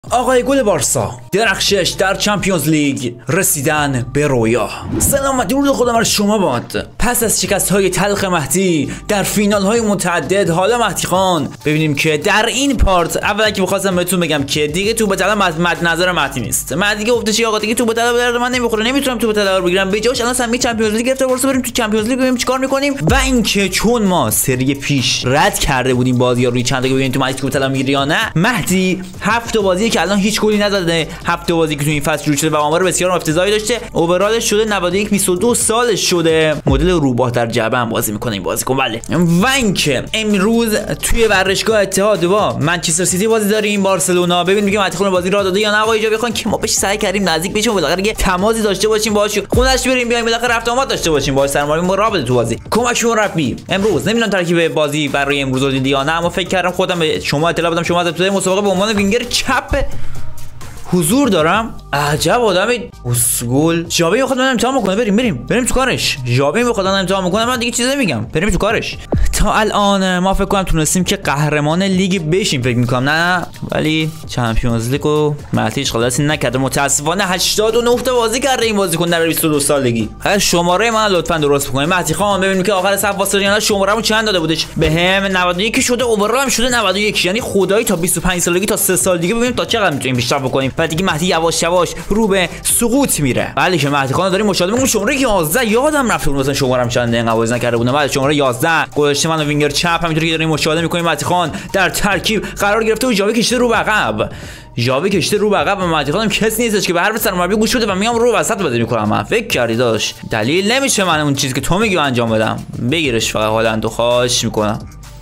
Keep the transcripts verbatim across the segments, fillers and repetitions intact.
آقای گل بارسا درخشش در چمپیونز لیگ، رسیدن به رویا. سلامتی درود خدا بر شما باد. پس از شکست های تلخ مهدی در فینال های متعدد، حالا مهدی خان ببینیم که در این پارت اول که می‌خواستم بهتون بگم که دیگه توپ طلا مد نظر مهدی نیست. مهدی دیگه گفته چی آقا دیگه توپ طلا به درد من نمیخوره، نمیتونم توپ طلا رو بگیرم. بجاش الان سمی چمپیونز لیگ گرفته، واسه بریم تو چمپیونز لیگ ببینیم چیکار می‌کنیم. و اینکه چون ما سری پیش رد کرده بودیم بازی‌ها روی چند تا که ببینیم تو مهدی توپ طلا میگیره یا نه، مهدی هفت تا بازی که الان هیچ گلی نزده، هفت بازی که تو این فصل شروع شده و آمار بسیار افتضاحی داشته، اوورالش شده نود و یک، بیست و دو سالش شده، مدل روباه در جعبه هم بازی میکنه این بازیکن. بله. و اینکه امروز توی ورزشگاه اتحاد با منچستر سیتی بازی داریم، بارسلونا. ببین میگم مهدی خان بازی را داده یا نه آقا ایجابی خان، که ما بهش سعی کردیم نزدیک بشیم، بالاخره یه تماسی داشته باشیم باهاش، خودش بریم بیایم، بالاخره رفت آمد داشته باشیم باهاش، سرمایه ما را بده تو بازی. کمک مربی امروز نمیدونم ترکیب بازی برای امروز رو دیدی یا نه، اما فکر کردم خودم به شما اطلاع بدم. شما از ابتدای مسابقه به عنوان وینگر چپ حضور دارم. عجب آدمی اسگول. ژاوی میخواد من امتحان بکنه، بریم بریم بریم تو کارش. ژاوی میخواد من امتحان بکنه، من دیگه چیزی نمیگم، بریم تو کارش. تا الان ما فکر کنم تونستیم که قهرمان لیگ بشیم، فکر میکنم نه، ولی چمپیونز لیگو مهدیش خلاصی نکرده متاسفانه. هشتاد و نه تا بازی کرده این بازیکن در بیست و دو سالگی. شماره من لطفا درست بکنید مهدی خان، ببینیم که آخر صف واسه ریال شمارهمو چند داده بودش بهم. نود و یک شده، اوورال هم شده نود و یک، یعنی خدایی تا بیست و پنج سالگی تا سه سال دیگه ببینیم تا چقدر میتونیم پیشرفت بکنیم. بعد دیگه مهدی یواش یواش رو به سقوط میره. بله که مهدی خان داریم مشاهده میکنیم. شماره یازده یادم رفت اون مثلا شماره‌ام چنده اینقدر بازی نکرده بودم. بعد شماره یازده گذاشته منو وینگر چپ، همینطوری که داریم مشاهده میکنیم مهدی خان در ترکیب قرار گرفته و ژاوی کشته رو به عقب. ژاوی کشته رو به عقب و مهدی خانم کسی نیستش که به حرف سرمربی گوش بده و میام رو وسط بازی میکنم. من فکر کردی داش دلیل نمیشه من اون چیزی که تو میگی انجام بدم. بگیرش فقط هالندو خواهش میکنم.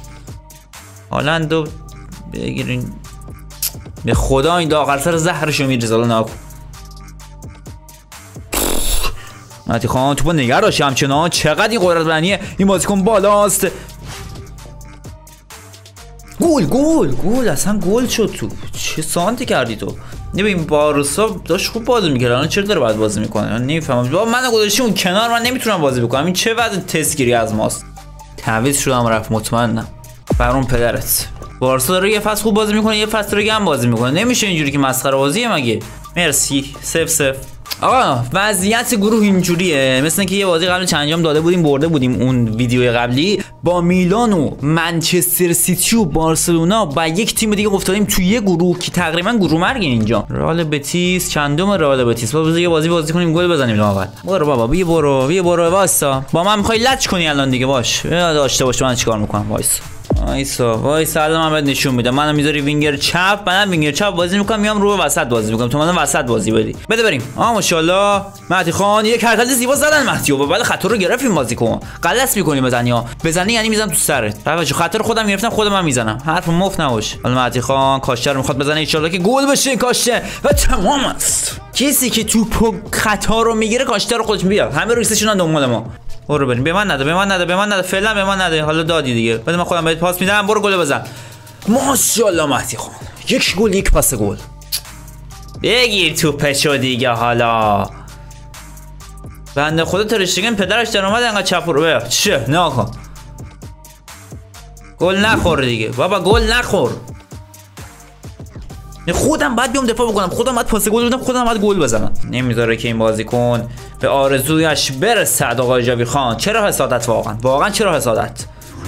هالندو بگیرین به خدا، این داغر سر زهرشو میریزه. الان نکن مهدی خان توپو نگه داشت همچنان. چقدر این قدرت بدنیه این بازیکن بالاست. گل گل گل اصلا گل شد. تو چه سانتی کردی تو؟ ببین بارسا داشت خوب بازی میکرد، الان چرا داره بعد بازی میکنه؟ من نمیفهمم. بابا من گذاشتم اون کنار، من نمیتونم بازی بکنم. این چه وضع تستگیری از ماست؟ تعویض شدم رفت مطمئنم. برون پدرت. بارسا داره یه فصل خوب بازی میکنه، یه فصل دیگه هم بازی میکنه. نمیشه اینجوری که مسخره بازیه مگه. مرسی. صفر صفر. آقا وضعیت گروه اینجوریه، مثل اینکه یه بازی قبل چند انجام داده بودیم برده بودیم اون ویدیو قبلی با میلان و منچستر سیتی و بارسلونا و یک تیم دیگه افتادیم توی یه گروه که تقریبا گروه مرگ اینجا. رئال بتیس چندم رئال بتیس. با یه بازی بازی کنیم گل بزنیم اول. برو بابا بیا برو بیا برو واسا. با من میخوای لچ کنی الان دیگه؟ باش داشته باش من چیکار میکنم. وایس وایسا وایسا الان من بهت نشون میدم. منو میذاری وینگر چپ، منم وینگر چپ بازی میکنم، میام رو وسط بازی میکنم، تو منم وسط بازی بدی. بده بریم. آ ماشاءالله مهدی خان یک حرکت زیبا زدن مهدی و بعد خطر رو گرفتیم بازیکن. غلط میکنی بزنی ها. بزنی یعنی میزنم تو سرت. بابا خطر خودم گرفتم خودم من میزنم. حرف مفت نباش. حالا مهدی خان کاشته رو میخواد بزنه، ان شاءالله که گل بشه کاشته و تمام است. کسی که توپ خطا رو میگیره کاشته رو خودش بیاد. همه ریسشون دنبال ما. برو بریم. به من نده به من نده به من نده فعلا به من نده. حالا دادی دیگه، بده من خودم بهت پاس میدم. برو گل بزن. ماشاءالله مهدی خان یک گل یک پاس گل. بگیر توپشو دیگه. حالا بنده خدا ترشتگن پدرش در اومد انقدر چپ رو به چه ناکن. گل نخور دیگه بابا، گل نخور. خودم باید بیام دفاع بکنم، خودم باید پاس گل بدم، خودم باید گل بزنم. نمیذاره که این بازیکن به آرزویش برسد. آقای ژاوی خان چرا حسادت؟ واقعا واقعا چرا حسادت؟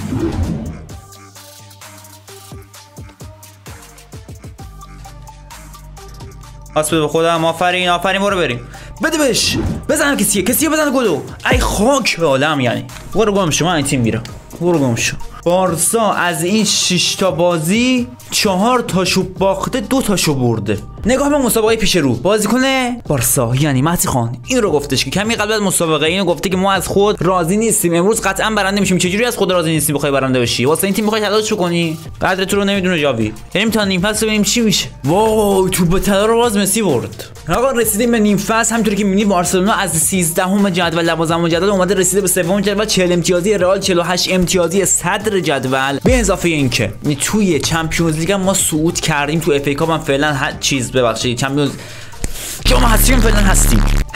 پاس بده به خودم. آفرین آفرین. برو بریم. بده بهش بزنم. کسیه کسیه بزنه گلو. ای خاک عالم. یعنی برو گم شو، من این تیم میرم. برو گم شو. بارسا از این شش تا بازی چهار تاشو باخته، دو تاشو برده. نگاه به مسابقه پیش رو. بازیکن بارسا یعنی مهدی خان این رو گفتش که کمی قبل از مسابقه اینو گفته که ما از خود راضی نیستیم، امروز قطعا برنده میشیم. چجوری از خود راضی نیستی بخوای برنده بشی؟ واسه این تیم میخوای تلاش کنی؟ قدر تو رو نمیدونه ژاوی. بریم تا نیم فصل ببینیم چی میشه. وای توپ طلا رو باز مسی برد. آقا رسیدیم به نیم فصل. همونطوری که میبینی بارسلونا از سیزدهم جدول لوازم جدول اومده رسیده به سوم جدول، چهل امتیازی. رئال چهل و هشت امتیازی صدر جدول. به اضافه اینکه توی چمپیونز لیگ ما صعود کردیم، تو اف ای کاپ هم فعلا هر چیز ببخشید چمپیونز که ما هستیم فعلا هستیم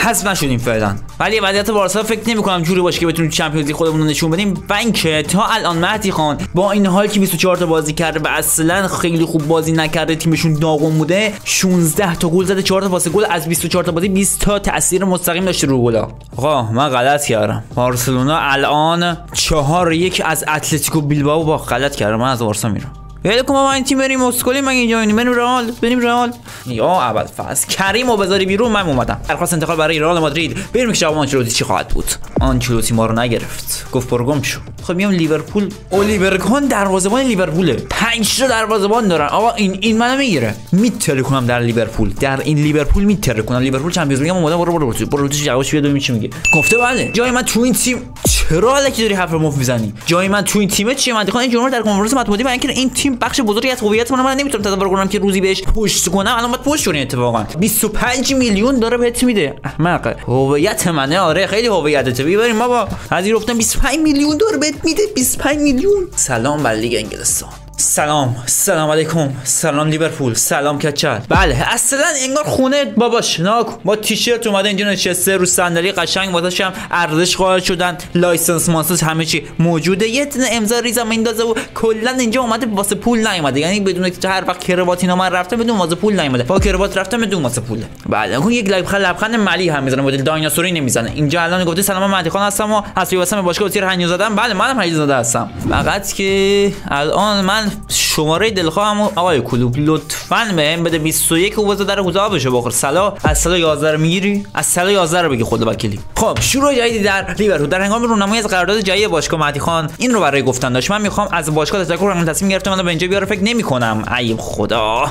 حذف نشدیم فعلا، ولی وضعیت بارسا فکر نمی‌کنم جوری باشه که بتونیم چمپیونز لیگ خودمون رو نشون بدیم. و اینکه تا الان مهدی خان با این حال که بیست و چهار تا بازی کرده و اصلا خیلی خوب بازی نکرده، تیمشون داغون بوده، شانزده تا گل زده، چهار تا پاس گل، از بیست و چهار تا بازی بیست تا تاثیر مستقیم داشته رو گلا. آقا من غلط کردم. بارسلونا الان چهار یک از اتلتیکو بیلبائو با غلط کردم. من از بارسا میرم. یه لکم ما این تیم بریم اسکولی، مگه اینجا بریم رئال، بریم رئال. یا اول فاز کریمو بذاری بیرون، من اومدم. درخواست انتقال برای رئال مادرید. بریم که جواب آنچلوتی چی خواهد بود. آنچلوتی ما رو نگرفت، گفت پرگم شو. خب میام لیورپول. الیور کان دروازه‌بان لیورپوله، پنج تا دروازه‌بان دارن. آقا این این منو میگیره، میتره کنم در لیورپول، در این لیورپول میتره کنم. لیورپول چمپیونز لیگ اومدم. برو برو برو برو تو جوابش بیا ببین چی میگه. گفته بله جای من تو این تیم. چرا الکی داری حرف مفت میزنی؟ جای من تو این تیمه چیه؟ من دیگه این جمله در کنفرانس مطبوعاتی بیان که این تیم بخش بزرگی از هویت من، من نمیتونم تصور کنم که روزی بهش پشت کنم. الان باید پشت کنی. اتفاقا بیست و پنج میلیون داره بهت میده. احمق. هویت منه. آره خیلی هویتته. ببریم بابا. پذیرفتم بیست و پنج میلیون داره بهت میده. بیست و پنج میلیون. سلام بر لیگ انگلستان. سلام سلام علیکم، سلام لیورپول، سلام کچل. بله اصلا انگار خونه باباش ناکو با تیشرت اومده اینجا نشسته رو صندلی قشنگ، واسش هم ارزش قائل شدن، لایسنس ماسس همه چی موجوده، یه دونه امضا ریزم میندازه و کلا اینجا اومده واسه پول نیومده. یعنی بدون که هر وقت کرواتی من رفتم بدون واسه پول نیومده، با کروات رفتم بدون واسه پول. بله اون یک لبخند لبخند ملی هم میزنه، مدل دایناسوری نمیزنه. اینجا الان گفته سلام من مهدی خان هستم و اصلی واسه باشگاه تیر هنیو زدم. بله منم هنیو زده هستم، فقط که الان من شماره دلخواهم آقای کلوب لطفاً بهم بده بیست و یک و بذار در حوزه آبشو بخور. سلا از سلا یازده رو میگیری؟ از سلا یازده رو بگی خدا وکیلی. خب شروع جدیدی در لیورپول. در هنگام رونمایی از قرارداد جدید باشگاه مهدی خان این رو برای گفتن داشت. من میخوام از باشگاه تشکر کنم، تصمیم گرفتم منو به اینجا بیاره. فکر نمی‌کنم ای خدا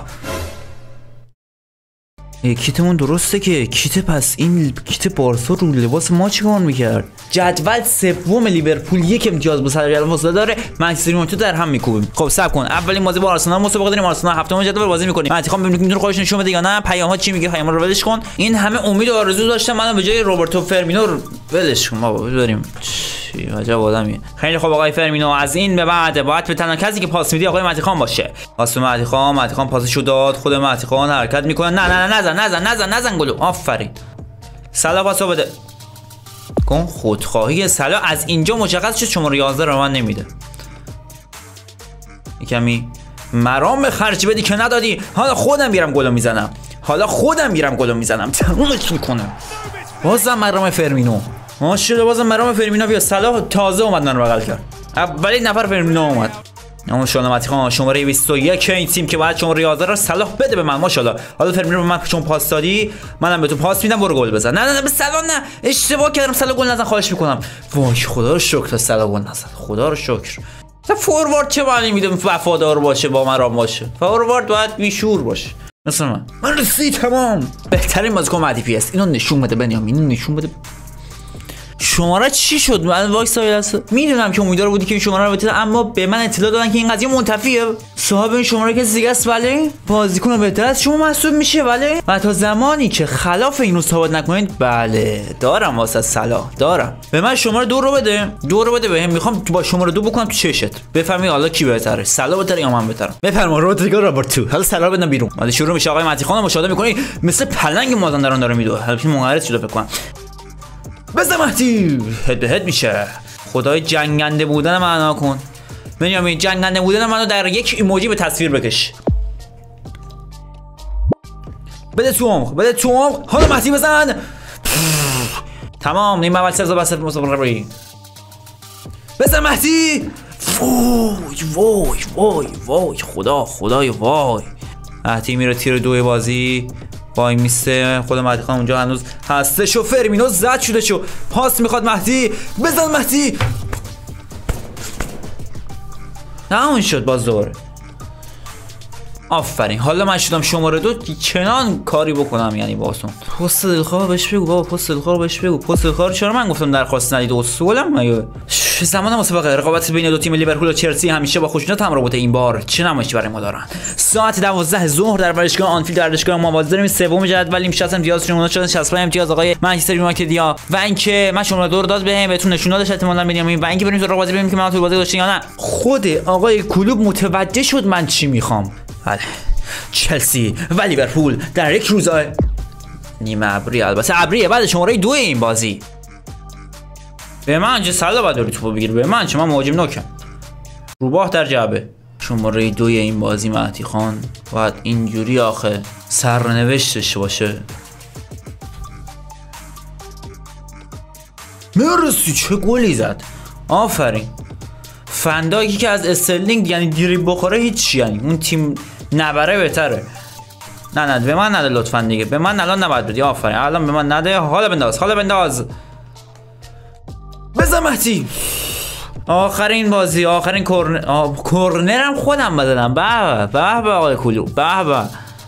کیتمون درسته که کیت، پس این کیت بارسا رو لباس ما چیکار میکرد؟ جدول سوم لیورپول یک امتیاز با صدر جدول فاصله داره، منچستر یونایتد در هم میکوبیم. خب صبر کن، اولین بازی با آرسنال مسابقه داریم، آرسنال هفتم جدول بازی میکنیم. من میخوام ببینم میتونه خودش نشون بده یا نه. پیام‌ها چی میگه؟ پیام‌ها رو ولش کن. این همه امید و آرزو داشتم منو به جای روبرتو فرمینو رو ولش کن بابا، بریم. چی عجب آدمی. خیلی خوب آقای فرمینو، از این به بعد باید به تنها کسی که پاس میدی آقای مهدی خان باشه. پاس مهدی خان، مهدی خان پاسشو داد، خود مهدی خان حرکت میکنه. نه نه نه نزن نزن نزن نزن گلو. آفرین. سلا پاسو بده. کن خودخواهی سلا از اینجا مشخص شد شماره یازده رو من نمیده. کمی مرام به خرج بدی که ندادی. حالا خودم میرم گلو میزنم. حالا خودم میرم گلو میزنم. تمومش میکنم. بازم مرام فرمینو. ماشاءالله بازم مرام فرمینو بیا. سلا تازه اومد من رو بغل کرد. اولین نفر فرمینو اومد. اما شما مهدی خان شماره بیست و یک این تیم که باید شماره یازده رو صلاح بده به من. ماشاءالله. حالا فرمینو به من چون پاس دادی منم به تو پاس میدم، برو گل بزن. نه نه نه به صلاح نه، اشتباه کردم. صلاح گل نزن خواهش میکنم. وای خدا رو شکر صلاح گل نزن، خدا رو شکر. فوروارد چه معنی میده وفادار باشه با من رام باشه؟ فوروارد باید بیشور باشه مثلا من. من رسی تمام. بهترین بازیکن مهدی پی اس اینو نشون بده بنیامین، اینو نشون بده. شماره چی شد؟ من وایس وایس میدونم که امیدوار بودی که این شماره رو بده، اما به من اطلاع دادن که این قضیه منتفیه. صاحب این شماره که دیگه است. بله بازیکن بهتر از شما محسوب میشه. بله و تا زمانی که خلاف اینو ثابت نکنید بله دارم واسه صلاح دارم. به من شماره دو رو بده، دو رو بده بهم. میخوام با شماره دو بکنم تو چشت بفهمی حالا کی بهتره، صلاح بهتره یا من بهترم. بفرما رودریگو رابرتو. حالا صلاح بدن بیرون. بعد شروع میشه. آقای مهدی خان مشاهده میکنی مثل پلنگ مازندران داره میدوه. البته منقرض شده فکر کنم. بزن مهدی هد به هد میشه. خدای جنگنده بودن معنا کن بنیامین، جنگنده بودن منو در یک ایموجی به تصویر بکش. بده تو عمق، بده تو عمق. حالا مهدی بزن. تمام نیم اول سر بس مسابقه روی. بزن مهدی. وای وای وای وای خدا خدای وای. مهدی میره تیر دوی بازی. وای میسته. خود مهدی خان اونجا هنوز هستش و فرمینو زد شده شو. پاس میخواد مهدی. بزن مهدی. تموم شد باز دوباره. آفرین. حالا من شدم شماره دو چنان کاری بکنم یعنی واسون. پست دلخواه بهش بگو بابا، پست دلخواه بهش بگو. پست دلخواه چرا من گفتم درخواست ندید؟ اصولم مگه زمان مسابقه رقابت بین دو تیم لیورپول و چلسی همیشه با خشونت هم رابطه. این بار چه نمایشی برای ما دارن؟ ساعت دوازده ظهر در ورزشگاه آنفیلد در ورزشگاه ما باز داریم. سوم جدولیم. شصت امتیاز شما شدن، شصت و پنج امتیاز آقای منچستر یونایتد یا و اینکه من شماره دو رو داد بهم بهتون نشون دادش احتمالاً بنیامین. و اینکه بریم سراغ بازی ببینیم که من تو بازی داشتین یا نه. خود آقای کلوب متوجه شد من چی میخوام. بله چلسی و لیورپول در یک روز نیمه ابری، البته ابریه. بعد شماره دو این بازی به من چه سلا باید داری توپو بگیر، به من چه، من مهاجم نوکم. روباه در جعبه. شماره دوی این بازی مهدی خان باید اینجوری آخه سرنوشتش باشه. مرسی، چه گلی زد، آفرین. فنداکی که از استرلینگ یعنی دریبل بخوره هیچ، یعنی اون تیم نبره بهتره. نه نه به من نده لطفا دیگه، به من الان نباید بدی، آفرین الان به من نده. حالا بنداز، حالا بنداز، بزن مهدی. آخرین بازی، آخرین کورنر، کورنرم خودم بزنم. به به به آقای کلو، به به.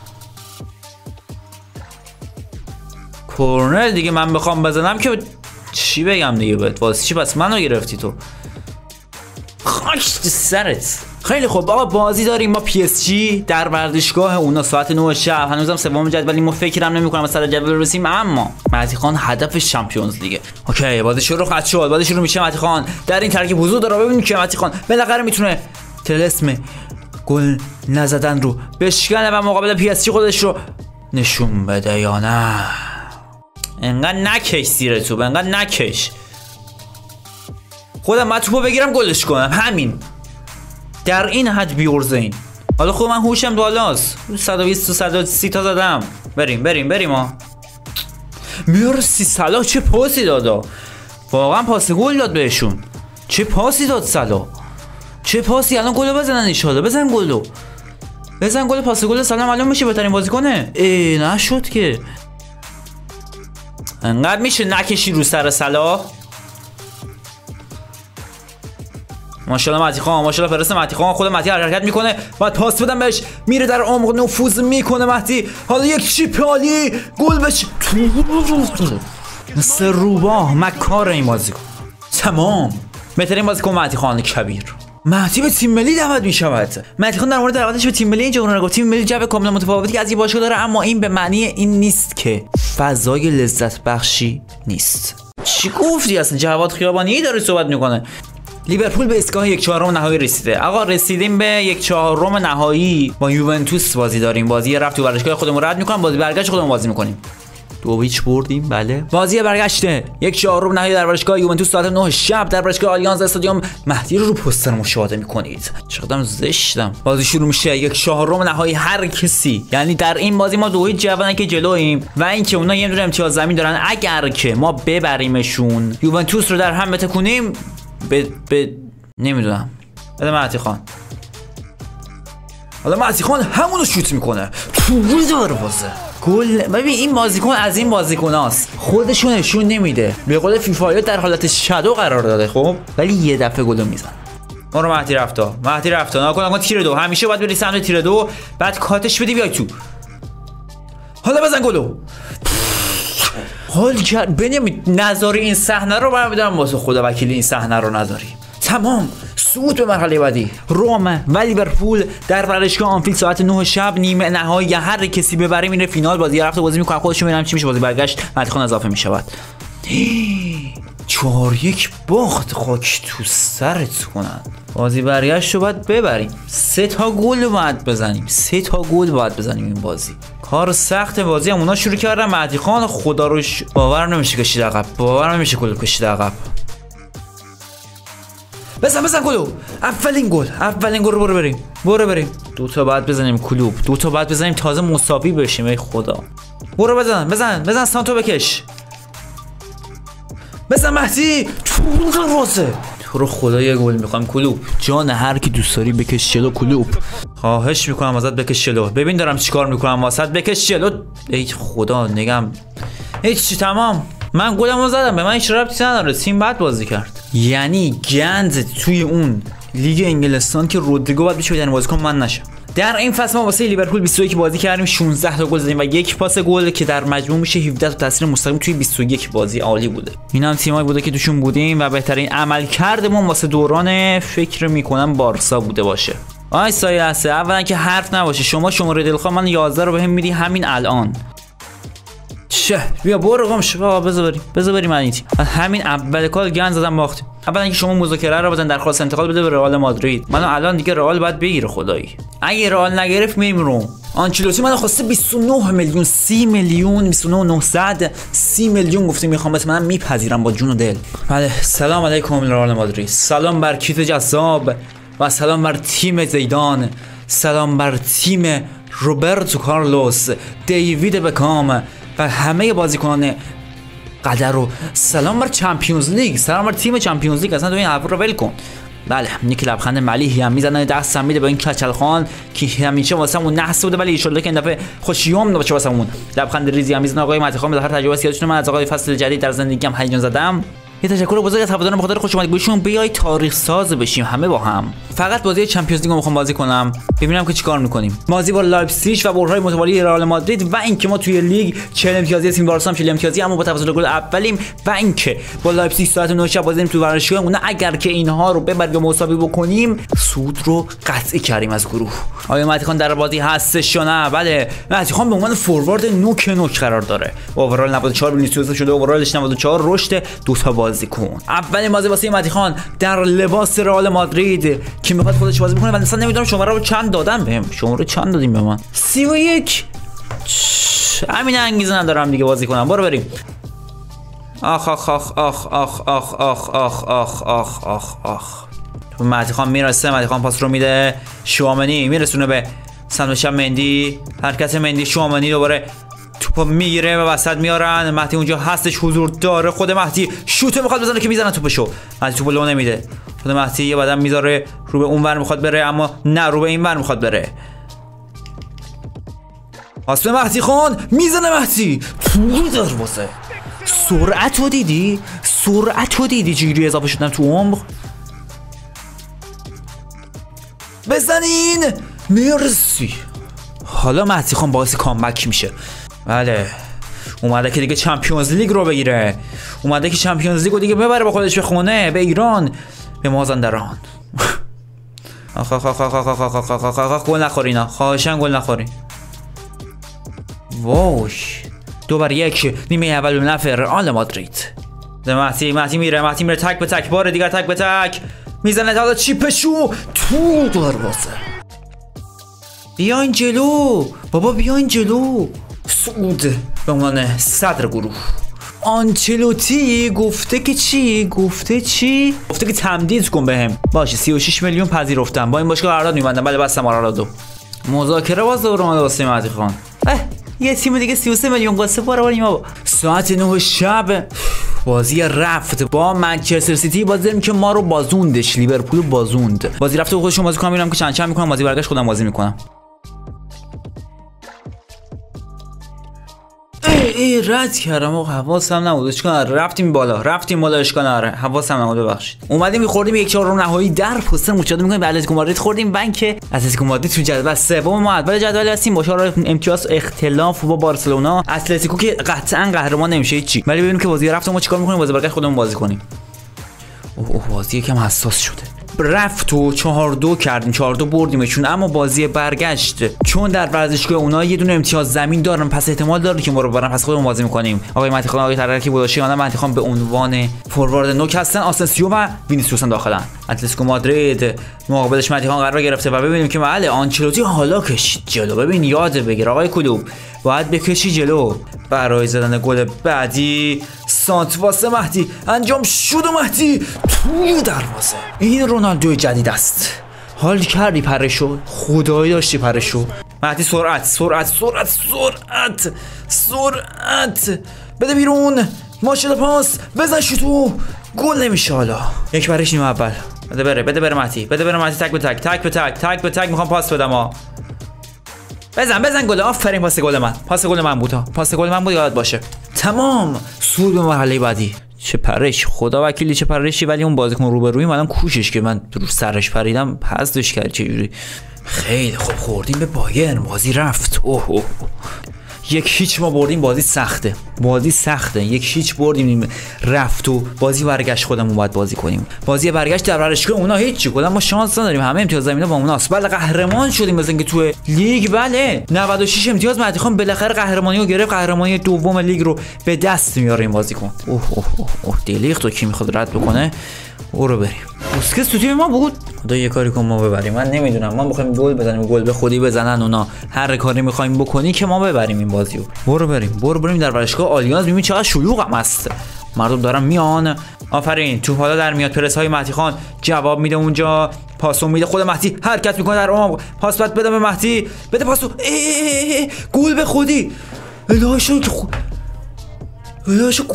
کورنر دیگه من بخوام بزنم که چی بگم دیگه بهت، واسه چی پس منو گرفتی تو؟ خاک سرت. خیلی خوب آقا، بازی داریم ما پی اس جی در ورزشگاه اونا ساعت نه شب. هنوزم سوم جدولی، ما فکرم نمی‌کنم از سر جدول برسیم، اما مهدی خان هدفش چمپیونز لیگه. اوکی بازی شروع خواهد شد، بازی شروع میشه. مهدی خان در این ترکیب حضور داره. ببینید که مهدی خان بالاخره میتونه طلسم گل نزدن رو بشکنه و مقابل پی اس جی خودش رو نشون بده یا نه. انقدر نکش زیر توپ، انقدر نکش. خودم من توپو بگیرم گلش کنم، همین. در این حد بیورزین. حالا خب من هوشم بالاست، صد و بیست تا صد و سی تا زدم. بریم بریم بریم ها. مرسی صلاح، چه پاسی دادا، واقعا پاس گل داد بهشون. چه پاسی داد صلاح، چه پاسی. الان گلو بزنن ان شاء الله، بزن گلو، بزن گل. پاس گل صلاح معلوم میشه بهترین بازیکنه. ای نشد که، انقدر میشه نکشی رو سر صلاح. ماشاءالله مهدی خان، ماشاءالله فرست مهدی خان. خود مهدی حرکت میکنه، بعد پاس بدم بهش، میره در عمق نفوذ میکنه مهدی. حالا یک چیپ عالی، گل بشه. مثل روباه مکار این بازیکن. تمام بهترین بازیکن مهدی خان کبیر. مهدی به تیم ملی دعوت میشود. مهدی خان در مورد دعوتش به تیم ملی اینجا اون رو گفت تیم ملی جو کاملا متفاوتی که از این باشگاه داره، اما این به معنی این نیست که فضای لذت بخشی نیست. چی گفتی اصلا؟ جواد خیابانی داره صحبت میکنه. لیورپول به ایستگاه یک چهارم نهایی رسیده. آقا رسیدیم به یک چهارم نهایی. با یوونتوس بازی داریم. بازی رفت تو ورزشگاه خودمون رد میکنم، بازی برگشت خودمون بازی میکنیم. دو هیچ بردیم. بله بازی برگشته یک چهارم نهایی در ورزشگاه یوونتوس ساعت نه شب در ورزشگاه آلیانز استادیوم. مهدی رو رو پوستر مشاهده میکنید. چقدرم زشتم. بازی شروع میشه. یک چهارم نهایی هر کسی، یعنی در این بازی ما دو هیچ جوانه که جلوییم و اینکه اونا یه دونه امتیاز زمین دارن. اگر که ما ببریمشون، یوونتوس رو در هم بتکونیم، به به نمیدونم. بده مهدی خان. حالا مهدی خان همونو شوت میکنه توی دروازه. گل. ببین این بازیکن از این بازیکناست، خودشو نشون نمیده. به قول فیفا در حالت شادو قرار داده، خب ولی یه دفعه گل میزنه. ما رو مهدی رفتا، مهدی رفتا. نکن نکن تیر دو. همیشه باید بری سمت تیر دو، بعد کاتش بدی بیای تو. حالا بزن گلو. حال کرد. بنیامین نذاری این صحنه رو برمی‌دارم واسه خدا وکیلی، این صحنه رو نذاری. تمام. صعود به مرحله بعدی. روم و لیورپول در ورزشگاه آنفیلد ساعت نه شب نیمه نهایی. هر کسی ببره میره فینال. بازی رفت بازی میکنه، خودشون ببینم چی میشه. بازی برگشت مهدی خان اضافه میشود. چهار یک باخت. خاک تو سرت کنن. بازی برگشت رو باید ببریم. سه تا گل باید بزنیم. سه تا گل باید بزنیم این بازی. کار سخت بازی هم اونا شروع کردن. مهدی خان خدا رو ش... باور نمیشه کشید عقب. باور نمیشه گل کشید عقب. بزن بزن گلو. اولین گل. اولین گل رو برو بریم. برو بریم. دو تا بعد بزنیم کلوب. دو تا بعد بزنیم تازه مساوی بشیم. ای خدا. برو بزن بزن بزن سانتو بکش. بزن مهدی. تو دروازه. تو رو خدا یه گل میخوام کلوب. جان هر کی دوست داری بکش جلو کلوب. خواهش میکنم ازت بکش جلو. ببین دارم چیکار میکنم واسط. بکش جلو. ای خدا نگم. هیچ چی. تمام. من گلمو زدم. به من هیچ ربطی نداره. تیم بد بازی کرد. یعنی گند توی اون لیگ انگلستان که رودریگو باید بشه بدن بازیکن من نشم. در این فصل ما واسه لیورپول بیست و یک بازی کردیم، شانزده تا گل زدیم و یک پاس گل که در مجموع میشه هفده تا تاثیر مستقیم توی بیست و یک بازی. عالی بوده. اینا هم تیمایی بوده که توشون بودیم و بهترین عملکردمون واسه دوران فکر میکنم بارسا بوده باشه. آی سایه هسته. اولا که حرف نباشه. شما شماره دلخواه من یازده رو بهم میدی همین الان. چه بیا برو قم شو. بذار بریم بذار بریم این تیم. همین اول کار گند زدم باختیم. اولا اینکه شما مذاکره رو بزن درخواست انتقال بده به رئال مادرید. منو الان دیگه رئال باید بگیره خدایی. اگه رئال نگرفت میریم روم. آنچلوتی من خواسته بیست و نه میلیون، سی میلیون، بیست و نه و نهصد، سی میلیون گفته میخوام، بس منم میپذیرم با جون و دل. بله سلام علیکم رئال مادرید، سلام بر کیت جذاب و سلام بر تیم زیدان، سلام بر تیم روبرتو کارلوس، دیوید بکام و همه بازیکنان قدر و سلام بر چمپیونز لیگ، سلام بر تیم چمپیونز لیگ. اصلا تو این حرف رو ول کن. بله یک لبخند ملیحی هم میزنه، دستم میده به این کچلخان که همیشه واسمون نحس بوده، ولی ان شاءالله که این دفعه خوشیوم باشه واسمون. لبخند ریزی هم میزنه آقای مهدی خان. به هر تجربه سیاستتون من از آقای فصل جدید در زندگیم هیجان زدم. یه تشکر بزرگ از هواداران بخاطر خوش اومدگوشون. بیای تاریخ ساز بشیم همه با هم. فقط بازی چمپیونز لیگ رو میخوام بازی کنم ببینم که چیکار میکنیم. بازی با لایپزیگ و برهای متوالی رئال مادرید و اینکه ما توی لیگ چهل امتیازی تیم بارسا هم چهل امتیازی اما با تفاضل گل اولیم و اینکه با لایپزیگ ساعت نه شب بازی تو ورزشگاهمون. اگر که اینها رو ببریم و مساوی بکنیم سود رو قطعی کردیم از گروه. آیا مهدی خان در بازی هستش یا نه؟ بله مهدی خان به عنوان فوروارد نوک نوک قرار داره. اوورال نود و چهار وینیسیوس شده، اوورالش نود و چهار، رشد دو تا بازیکن. اولین بازی واسه مهدی خان در لباس رئال مادرید که میخواد خودش بازی بکنه. من اصلا نمیدونم شماره رو چند دادن بهم. شماره چند دادیم به من؟ سی و یک. همین انگیزه ندارم دیگه بازی کنم. برو بریم. آخ آخ آخ آخ آخ آخ آخ آخ آخ آخ آخ آخ. مهدی خان میرسه، مهدی خان پاس رو میده، شوامنی میرسونه به سمت مندی، حرکت مندی، شوامنی دوباره توپو میگیره و وسط میارن. مهدی اونجا هستش، حضور داره. خود مهدی شوت میخواد بزنه که میزنه توپشو. مهدی توپو لو نمیده. خود مهدی یه بعدم میذاره رو به اون ور میخواد بره، اما نه رو به این ور میخواد بره. پاس مهدی خان میزنه، مهدی تو دروازه. سرعت رو دیدی؟ سرعت رو دیدی چجوری اضافه شدن تو عمق؟ بزنین. مرسی. حالا مهدی خان باعث کامبک میشه. بله اومده که دیگه چمپیونز لیگ رو بگیره، اومده که چمپیونز لیگ رو دیگه ببره با خودش به خونه، به ایران، به مازندران. آخ آخ آخ آخ آخ آخ آخ آخ آخ آخ گل نخورین، خواهشاً گل نخورین. واش دو بر یک نیمه اول به نفع رئال مادرید. مهدی مهدی میره، مهدی میره تک به تک، بار دیگه تک به تک میزنه. حالا چیپشو تو دروازه. بیاین جلو بابا، بیاین جلو. سعود به عنوان صدر گروه. آنچلوتی گفته که چی؟ گفته چی؟ گفته که تمدید کن بهم. باشه سی و شش میلیون پذیرفتم، با این باشگاه قرارداد می‌بندم. بله بستم قراردادو. مذاکره باز دوباره اومده واسه مهدی خان. یه تیم دیگه سی و سه میلیون واسه برابریم بابا. ساعت نه شب بازی رفت با منچستر سیتی. بازی که ما رو بازوندش، لیورپول بازوند. بازی رفت و خودشون بازی کنم میرم که چند چند میکنم، بازی برگشت خودم بازی میکنم. ای رد کردم و حواسم نبود. اشکال رفتیم بالا، رفتیم بالا، اشکال نداره، حواسم نبود، ببخشید. اومدیم می‌خوردیم یک چهارم نهایی در پست مشاهده می‌کنیم به اتلتیکو مادرید خوردیم. بنک اتلتیکو مادرید تو جدول سوم ما اول جدول هستیم با چهار امتیاز اختلاف با بارسلونا. اتلتیکو که قطعاً قهرمان نمیشه هیچی. ولی ببینیم که بازی رفت ما چیکار می‌کنیم، بازی برگشت خودمون بازی کنیم. اوه اوه بازی یکم حساس شده. رفت و چهار دو کردیم، چهار دو بردیمشون. اما بازی برگشت چون در ورزشگاه اونا یه دونه امتیاز زمین دارن، پس احتمال داره که ما رو ببرن، پس خودمون بازی میکنیم. آقای مهدی خان، آقای ترکی بوداشی، انا مهدی خان به عنوان فوروارد نوک هستن. آسنسیو و وینیسیوس داخلن. اتلتیکو مادرید مقابلش مهدی خان قرار گرفته و ببینیم که بله آنچلوتی حالا کشید جلو. ببین یاد بگیر آقای کلوب، باید بکشی جلو برای زدن گل بعدی. سانت واسه مهدی انجام شد و مهدی تو دروازه. این رونالدو جدید است. حال کردی پرشو، خدایی داشتی پرشو. مهدی سرعت سرعت سرعت سرعت سرعت بده بیرون، ماشاء پاس بزن شوتو، گل نمیشه. حالا یک برش نیم اول. بده بره بده بره مهدی، بده بره مهدی، تک به تک تک به تک تک به تک میخوام پاس بدم ها. بزن بزن گل. آفرین پاس گل من، پاس گل من بود ها، پاس گل من بود، یاد باشه. تمام سود به مرحله بعدی. چه پرش، خدا وکیلی چه پرشی. ولی اون بازیکن روبروی منم کوشش که من رو سرش پریدم پسش کرد. چه جوری خیلی خوب خوردیم به بایرن. بازی رفت. اوه اوه یک هیچ ما بردیم. بازی سخته. بازی سخته، یک هیچ بردیم رفت و بازی برگشت خودمون باید بازی کنیم. بازی برگشت در ورزشگاه اونا هیچی، کلا ما شانس نداریم، همه امتیاز زمینه با اوناست. بله قهرمان شدیم مثلا اینکه تو لیگ بله نود و شش امتیاز مهدی خان بالاخره قهرمانی رو گرفت، قهرمانی دوم لیگ رو به دست میاره این بازیکن. اوه اوه اوه, اوه. دلیخت تو کی میخواد رد بکنه او رو بریم. بوسکس تو تیم ما بود. خدا یه کاری کن ما ببریم. من نمیدونم، ما میخوایم گل بزنیم، گل به خودی بزنن اونا، هر کاری میخوایم بکنی که ما ببریم این بازیو. برو بریم برو بریم در ورزشگاه آلیانز ببین چقدر شلوغ است، مردم دارن میان. آفرین توپ حالا در میاد، پرس های مهدی خان جواب میده اونجا، پاسو میده، خود مهدی حرکت میکنه در عمق، پاس بد بده به مهدی، بده پاسو، گل به خودی. الهاشون که خو... الهاشون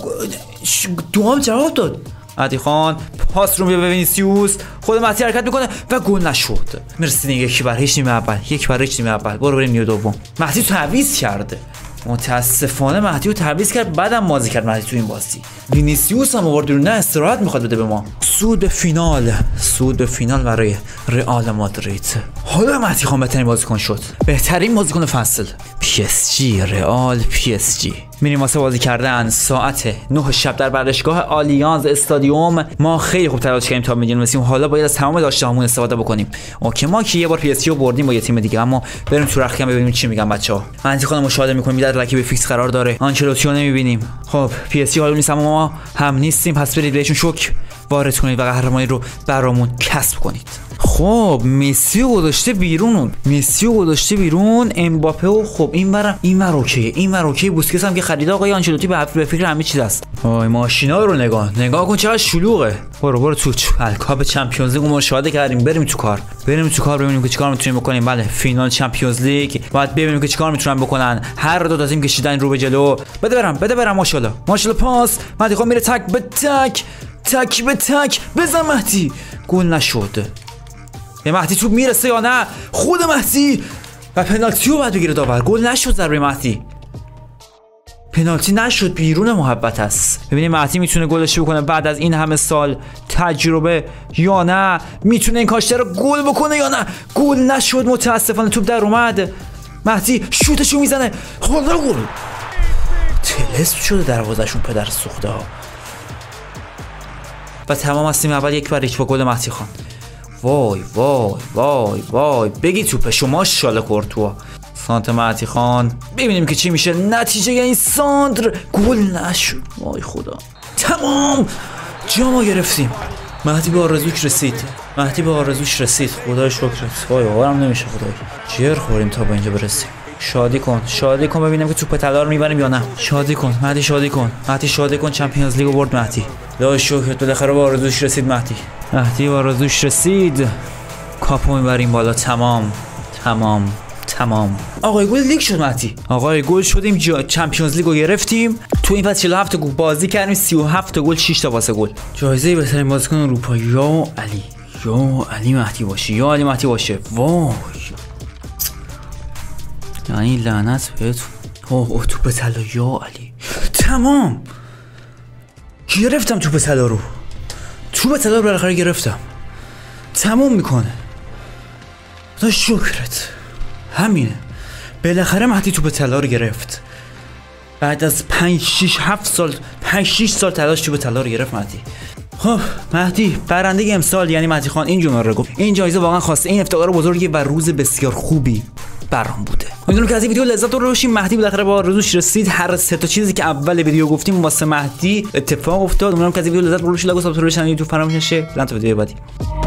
دوام جواب داد. مهدی خان پاس رو میده به وینیسیوس، خود مهدی حرکت میکنه و گل نشد. مرسی یکی بر هیچ نیمه اول، یک بر هیچ نیمه اول. برو بریم نیمه دوم. مهدی تعویض کرده، متاسفانه مهدی رو تعویض کرد، بعدم بازی کرد مهدی تو این بازی. وینیسیوس هم آورد نه استراحت میخواد بده به ما. سود به فینال، سود به فینال برای رئال مادرید. حالا مهدی خان بهترین بازیکن شد، بهترین بازیکن فصل. پی اس جی رئال پی اس جی میریم واسه بازی کردن ساعت نه شب در ورزشگاه آلیانز استادیوم. ما خیلی خوب تلاش کردیم تا میدونستیم حالا باید از تمام داشته‌هامون استفاده بکنیم. اوکی ما که یه بار پی اس جی رو بردیم با یه تیم دیگه، اما بریم تو رختکن ببینیم چی میگن بچه‌ها. مهدی خان مشاهده می‌کنیم در رکیب فیکس قرار داره، آنچلوتی رو نمی‌بینیم. خب پی اس جی حالا نیست اما ما هم نیستیم، پس برید بهشون شوک وارد کنید و قهرمانی رو برامون کسب کنید. خب مسی گذاشته بیرون، مسی گذاشته بیرون، امباپه و خب این برم این ور اوکیه، این ور اوکی. بوسکس هم که خریده آقای آنچلوتی به فکر همه چیز است. وای ماشینا رو نگاه نگاه کن چقدر شلوغه. برو برو تو الکاپ چمپیونز لیگ مشاهده کردیم، بریم تو کار بریم تو کار ببینیم که چیکار میتونیم بکنیم. بله فینال چمپیونز لیگ، باید ببینیم که چیکار میتونن بکنن. هر دو تا تیم کشیدن رو به جلو. بده برم بده برم ماشاءالله ماشاءالله. پاس مهدی خان میره تک به تک تک به تک، بزن مهدی، گل نشد. به مهدی توپ میرسه یا نه؟ خود مهدی و پنالتی رو بعد بگیره داور، گل نشد ضربه مهدی، پنالتی نشد، بیرون محبت است. ببینیم مهدی میتونه گلش بکنه بعد از این همه سال تجربه یا نه، میتونه این کاشته رو گل بکنه یا نه. گل نشد متاسفانه، توپ در اومد، مهدی شوتشو میزنه، حالا گل. تلس شده دروازه‌شون پدر سوخته ها. و تمام هستیم اول یک بر یک با گل مهدی خان. وای وای وای وای بگی توپ شما شاله کورتوا. سانت مهدی خان ببینیم که چی میشه نتیجه این ساندر. گل نشد، وای خدا. تمام جامو گرفتیم. مهدی به آرزوش رسید، مهدی به آرزوش رسید، خدای شکرت. وای باورم نمیشه خدای، جر خوریم تا به اینجا برسیم. شادی کن شادی کن ببینم که توپ طلا رو میبریم یا نه. شادی کن مهدی، شادی کن مهدی، شادی کن. چمپیونز لیگو برد مهدی، خدای شکرت. بالاخره به آرزوش رسید مهدی، مهدی به آرزوش رسید. کاپو میبریم بالا. تمام تمام تمام. آقای گل لیگ شد مهدی، آقای گل شدیم، جا... چمپیونز لیگو گرفتیم. تو این فصل چهل و هفت گل بازی کردیم، سی و هفت گل، شش تا پاس گل. جایزه بهترین بازیکن اروپا یا علی یا علی مهدی باشه، یا علی مهدی باشه. وای یعنی لعنت بهتون. اوه اوه توپ طلا یا علی. تمام گرفتم توپ طلا رو، توپ طلا رو بالاخره گرفتم. تموم میکنه، خدا شکرت. همینه بالاخره مهدی توپ طلا رو گرفت بعد از پنج شش هفت سال، پنج شش سال تلاش توپ طلا رو گرفت مهدی. خب مهدی برنده امسال یعنی مهدی خان این جمله رو گفت. این جایزه واقعا خواسته، این افتخار بزرگی و روز بسیار خوبی برام بوده. امیدوارم که از این ویدیو لذت بردید باشین. مهدی بالاخره با آرزوش رسید. هر سه تا چیزی که اول ویدیو گفتیم واسه مهدی اتفاق افتاد. امیدوارم که از این ویدیو لذت بردید باشین. لاگ و سابسکرایب کانال یوتیوب فراموش نشه. تا ویدیو بعدی.